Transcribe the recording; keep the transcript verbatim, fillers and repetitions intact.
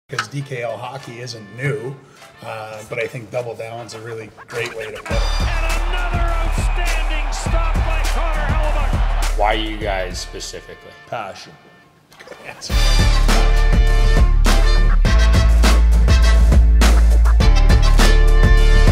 Because D K L hockey isn't new, uh, but I think double down's a really great way to put it. And another outstanding stop by Hellebuyck. Why you guys specifically? Passion. Good answer.